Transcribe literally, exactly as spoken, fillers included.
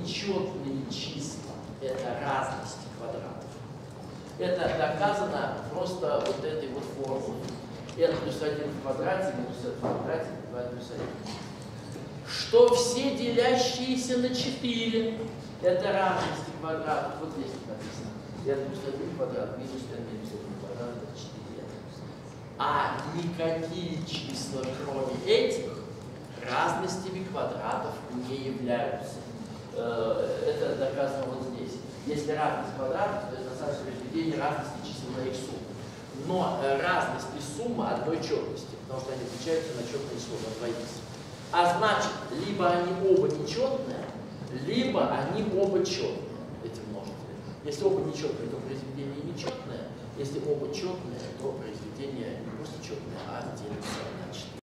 нечетные числа – это разности квадратов. Это доказано просто вот этой вот формулой. n плюс один в квадрате минус n в квадрате два плюс один. Что все делящиеся на четыре – это разности квадратов. Вот здесь написано. n плюс один квадрат минус n минус один квадрат – это четыре. А никакие числа, кроме этих, разностями квадратов не являются. Это доказано вот здесь. Если разность квадратов, то это на самом деле произведение разности чисел на их сумму. Но разность и сумма одной четности, потому что они отличаются на четные число, на два икс. А значит, либо они оба нечетные, либо они оба четные, эти множители. Если оба нечетные, то произведение нечетное. Если оба четные, то произведение не просто четное, а делится на четыре.